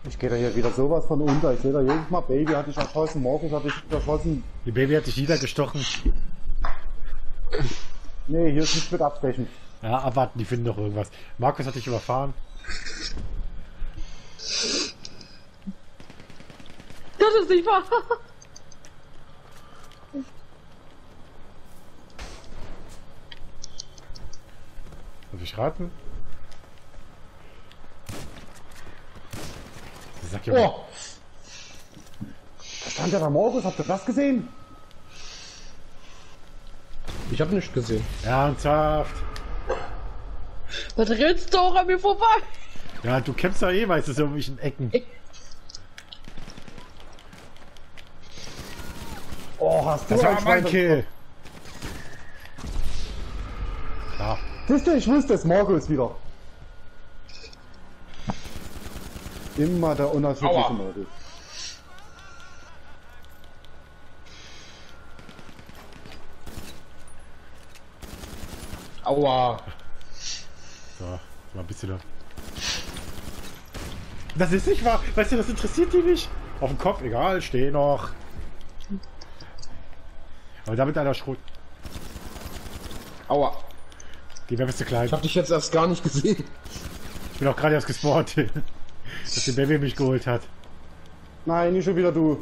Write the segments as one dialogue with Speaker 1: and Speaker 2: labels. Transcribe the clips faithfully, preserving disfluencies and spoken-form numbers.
Speaker 1: Ich gehe da hier wieder sowas von unter. Ich sehe da jedes Mal, Baby hatte ich erschossen, Markus hatte ich erschossen.
Speaker 2: Die Baby hat dich niedergestochen.
Speaker 1: Nee, hier ist nichts mit Abstechen.
Speaker 2: Ja, abwarten, die finden doch irgendwas. Markus hat dich überfahren.
Speaker 3: Das ist nicht wahr.
Speaker 2: Darf ich raten? Sag ja,
Speaker 1: Oh! Da stand ja der Markus, habt ihr das gesehen?
Speaker 4: Ich habe nichts gesehen.
Speaker 2: ernsthaft.
Speaker 3: Was rennst du auch an mir vorbei?
Speaker 2: Ja, du kämpfst ja eh meistens in irgendwelchen Ecken.
Speaker 1: Oh, hast du
Speaker 2: Das war
Speaker 1: ein
Speaker 2: aber ein
Speaker 1: Schwein-
Speaker 2: Kill. Klar.
Speaker 1: Siehst du, ich wusste es, Markus wieder. Immer der unerschütterliche
Speaker 4: Aua.
Speaker 1: Markus.
Speaker 4: Aua.
Speaker 2: So, mal ein bisschen da. Das ist nicht wahr. Weißt du, das interessiert die nicht. Auf dem Kopf, egal, steh noch. Aber damit einer Schrot.
Speaker 4: Aua.
Speaker 2: Die wäre zu klein.
Speaker 4: Ich habe dich jetzt erst gar nicht gesehen.
Speaker 2: Ich bin auch gerade erst gespawnt. Dass die Baby mich geholt hat.
Speaker 1: Nein, nicht schon wieder du.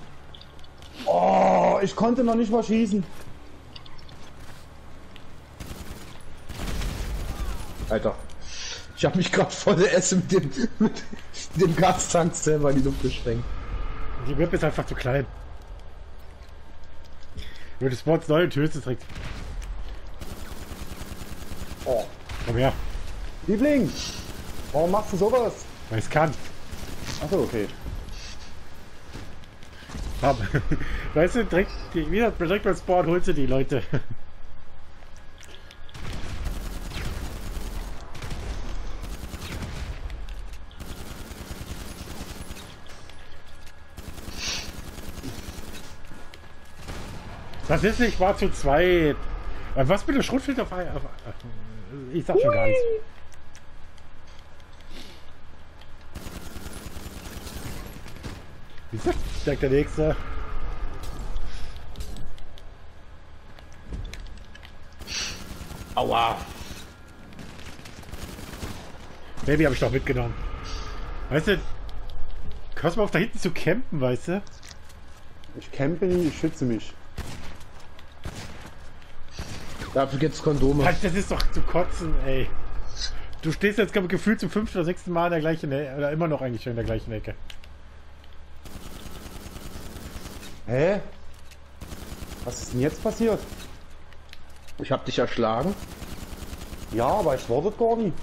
Speaker 1: Oh, ich konnte noch nicht mal schießen.
Speaker 4: Alter. Ich habe mich gerade voll Essen mit dem, mit dem Gastank selber in die Luft gesprengt.
Speaker 2: Die Map ist einfach zu klein. Nur das Spawns neu und höchstes direkt.
Speaker 1: Oh,
Speaker 2: Komm her,
Speaker 1: Liebling, warum machst du sowas?
Speaker 2: weil es kann.
Speaker 1: Achso, okay.
Speaker 2: Komm. Weißt du, direkt, die, wieder direkt beim Spawn holst du die Leute. Das ist nicht, war zu zweit. Was mit dem Schrotfilter auf, auf, auf ich sag schon gar nichts. Wie sagt sagt der Nächste?
Speaker 4: Aua.
Speaker 2: Baby habe ich doch mitgenommen. Weißt du, hörst mal auf da hinten zu campen, weißt du?
Speaker 1: Ich campe nie, ich schütze mich.
Speaker 4: Dafür gibt's Kondome.
Speaker 2: Halt, das ist doch zu kotzen, ey. Du stehst jetzt glaub ich, gefühlt zum fünften oder sechsten Mal in der gleichen Ecke, oder immer noch eigentlich in der gleichen Ecke.
Speaker 1: Hä? Was ist denn jetzt passiert?
Speaker 4: Ich hab dich erschlagen.
Speaker 1: Ja, aber ich war dort gar nie.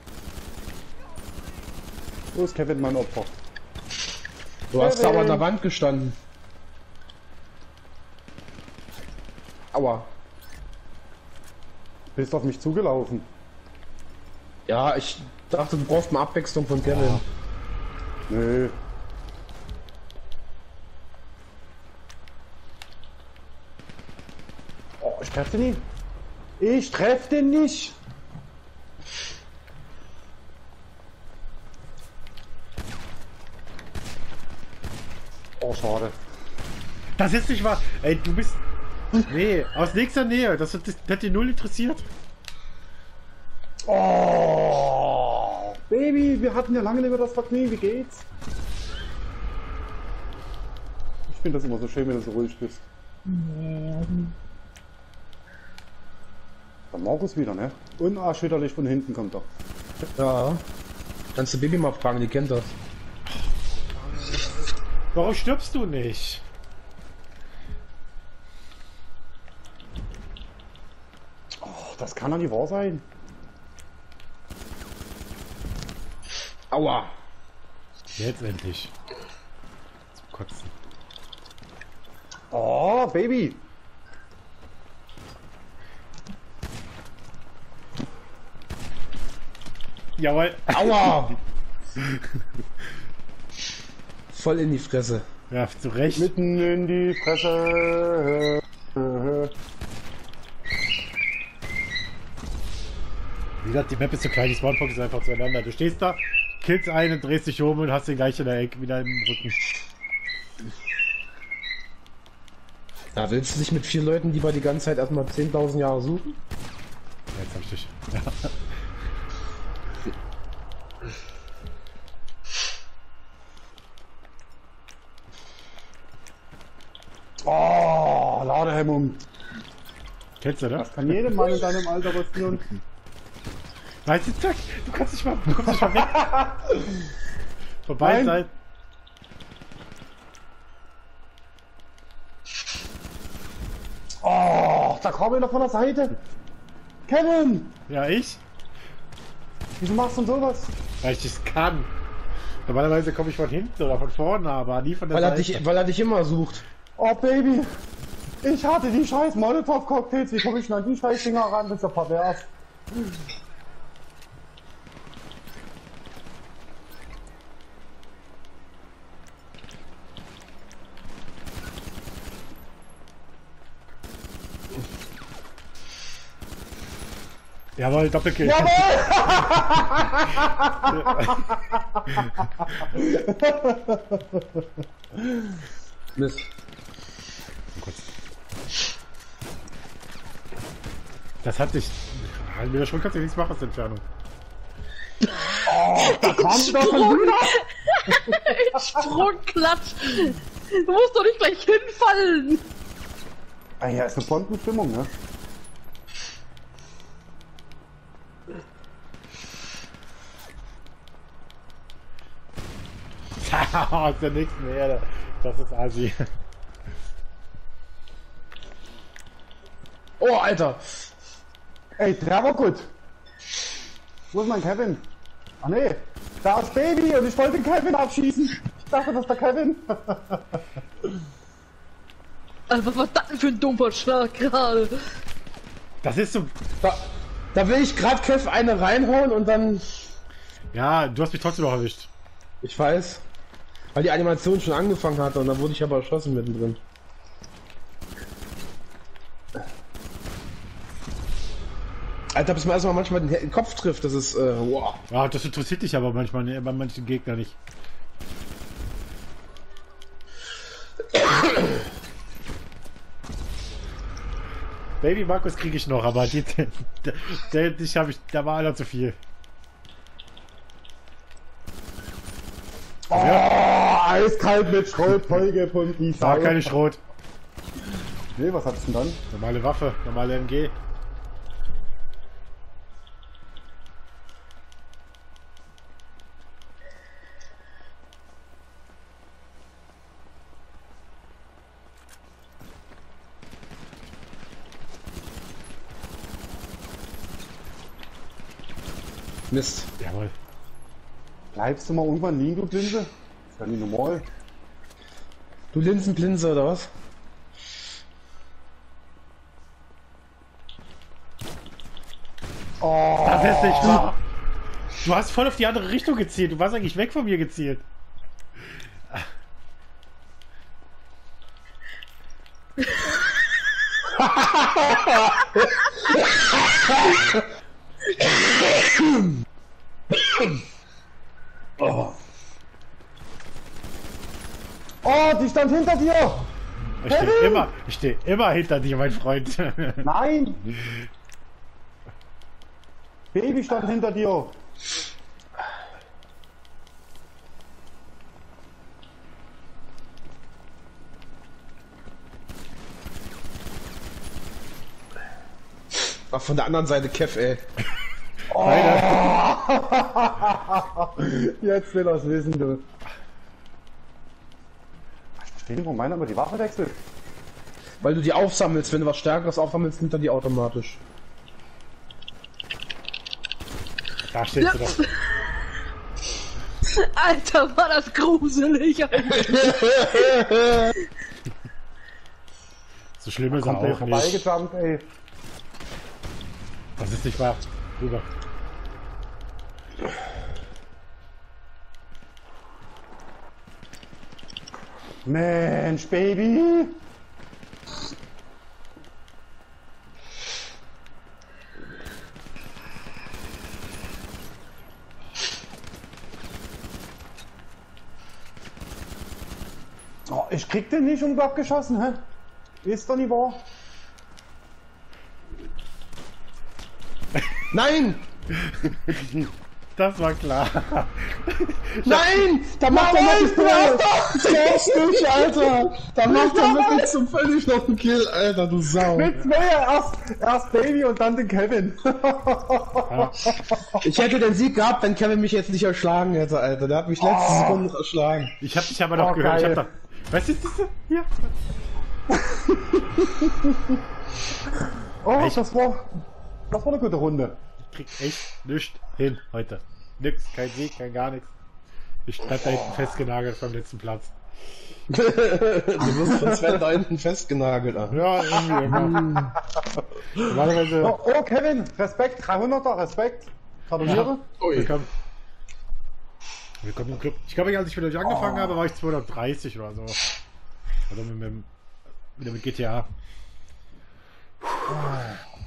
Speaker 1: Wo ist Kevin, mein Opfer?
Speaker 4: Du hast
Speaker 1: Kevin.
Speaker 4: aber an der Wand gestanden. Aua.
Speaker 1: Bist auf mich zugelaufen.
Speaker 4: Ja, ich dachte, du brauchst mal Abwechslung von Kevin.
Speaker 1: Ja. Nö. Oh, ich treffe den nicht. Ich treffe den nicht. Oh, schade.
Speaker 2: Das ist nicht wahr. Ey, du bist... Nee, aus nächster Nähe. Das hat, das hat dich null interessiert.
Speaker 1: Oh, Baby, wir hatten ja lange nicht mehr das Vergnügen. Wie geht's? Ich finde das immer so schön, wenn du so ruhig bist. Der Markus wieder, ne? Unerschütterlich von hinten kommt er.
Speaker 4: Ja. Kannst du Baby mal fragen, die kennt das.
Speaker 2: Warum stirbst du nicht?
Speaker 1: Oh, das kann doch nicht wahr sein.
Speaker 4: Aua.
Speaker 2: Jetzt endlich. Zum Kotzen.
Speaker 1: Oh, Baby.
Speaker 2: Jawohl.
Speaker 4: Aua. Voll in die Fresse.
Speaker 2: Ja, zu Recht.
Speaker 1: Mitten in die Fresse.
Speaker 2: Wie gesagt, die Map ist zu klein, die Spawnbox ist einfach zueinander. Du stehst da, killst einen, drehst dich um und hast den gleich in der Ecke wieder im Rücken.
Speaker 4: Ja, willst du dich mit vier Leuten, die wir die ganze Zeit erstmal zehntausend Jahre suchen?
Speaker 2: Ja, jetzt hab ich dich. Ja.
Speaker 1: Oh, Ladehemmung.
Speaker 2: Kennst du, ne?
Speaker 1: Das kann jedem Mann in deinem Alter passieren.
Speaker 2: Nein, zack, du kannst nicht mal, du kommst nicht mal weg. Vorbei
Speaker 1: Nein.
Speaker 2: sein.
Speaker 1: Oh, da kam einer von der Seite. Kevin,
Speaker 2: Ja, ich?
Speaker 1: wieso machst du denn sowas?
Speaker 2: Weil ich das kann. Normalerweise komme ich von hinten oder von vorne, aber nie von der
Speaker 4: Weil er
Speaker 2: Seite.
Speaker 4: dich, weil er dich immer sucht.
Speaker 1: Oh, Baby. Ich hatte die scheiß Molotov-Cocktails. Wie komme ich denn an die scheiß Dinger ran? Das ist ja pervers.
Speaker 2: Jawohl, Doppelkill.
Speaker 1: Jawohl!
Speaker 4: Mist.
Speaker 2: Das hat dich. Mit der Schwung kannst du nichts machen aus der Entfernung.
Speaker 1: Da kam sie doch schon wieder.
Speaker 3: Sprungklatsch. Du musst doch nicht gleich hinfallen.
Speaker 1: Ah, ja, ist eine Bombenstimmung, ne?
Speaker 2: Haha, ist ja nichts mehr. Das ist Asi.
Speaker 4: Oh, Alter.
Speaker 1: Ey, der war gut. Wo ist mein Kevin? Ah ne, da ist Baby und ich wollte den Kevin abschießen. Ich dachte, das ist der Kevin.
Speaker 3: Also, was war das denn für ein dummer Schlag gerade?
Speaker 2: Das ist so.
Speaker 4: Da, da will ich gerade Kev eine reinhauen und dann...
Speaker 2: Ja, du hast mich trotzdem noch erwischt.
Speaker 4: Ich weiß. Weil die Animation schon angefangen hatte und dann wurde ich aber erschossen mittendrin. Alter, bis man erstmal manchmal den, den Kopf trifft, das ist, äh, wow.
Speaker 2: Ja, das interessiert dich aber manchmal, ne, bei manchen Gegnern nicht. Baby Markus kriege ich noch, aber die, der, der, dich habe ich, da war einer zu viel.
Speaker 1: Oh, eiskalt mit Schrot vollgepumpt, die
Speaker 2: War
Speaker 1: Sau.
Speaker 2: keine Schrot.
Speaker 1: Nee, was hat's denn dann?
Speaker 2: Normale Waffe, normale M G.
Speaker 4: Mist.
Speaker 2: Jawohl.
Speaker 1: Bleibst du mal irgendwann liegen, du Blinze? Ist ja nicht normal.
Speaker 4: Du Linsenplinse oder was?
Speaker 1: Oh,
Speaker 2: Das ist nicht wahr. Du hast voll auf die andere Richtung gezielt. Du warst eigentlich weg von mir gezielt.
Speaker 1: oh. Oh, die stand hinter dir!
Speaker 2: Ich stehe immer, ich stehe immer hinter dir, mein Freund.
Speaker 1: Nein! Baby stand hinter dir!
Speaker 4: Ach, von der anderen Seite Kev, ey.
Speaker 1: Jetzt will er's wissen, du. Ich verstehe nicht, wo meiner immer die Waffe wechselt.
Speaker 4: Weil du die aufsammelst, wenn du was Stärkeres aufsammelst, nimmt er die automatisch.
Speaker 2: Da stehst du doch.
Speaker 3: Alter, war das gruselig.
Speaker 2: So schlimm ist er
Speaker 1: Kommt der
Speaker 2: auch nicht.
Speaker 1: vorbeigejumpt, ey.
Speaker 2: Das ist nicht wahr. Rüber.
Speaker 1: Mensch, Baby! Ich krieg den nicht um abgeschossen, hä? Ist doch nicht wahr.
Speaker 4: Nein!
Speaker 2: Das war klar.
Speaker 4: Nein! Da macht er
Speaker 1: Nein,
Speaker 4: noch das nicht, Alter! Da macht er wirklich zum völlig noch einen Kill, Alter, du Sau!
Speaker 1: Mit zwei, erst, erst Baby und dann den Kevin.
Speaker 2: Ja.
Speaker 4: Ich hätte den Sieg gehabt, wenn Kevin mich jetzt nicht erschlagen hätte, Alter. Der hat mich letzte
Speaker 1: Oh.
Speaker 4: Sekunde noch erschlagen.
Speaker 2: Ich hab dich aber noch
Speaker 1: Oh,
Speaker 2: gehört. Ich hab
Speaker 1: geil.
Speaker 2: da. Was ist das? Hier.
Speaker 1: Oh,
Speaker 2: Echt?
Speaker 1: das war, das war eine gute Runde.
Speaker 2: Ich krieg echt nichts hin heute. Nix, kein Sieg, kein gar nichts. Ich bleib da hinten festgenagelt vom letzten Platz.
Speaker 4: Du wirst von Sven da hinten festgenagelt, Alter.
Speaker 2: Ja, irgendwie immer. Normalerweise.
Speaker 1: Oh, oh, Kevin, Respekt, dreihunderter, Respekt. Gratuliere.
Speaker 4: Ui.
Speaker 2: Willkommen. Willkommen im Club. Ich glaube, als ich mit euch angefangen habe, war ich zweihundertdreißig oder so. Also mit, mit, wieder mit G T A.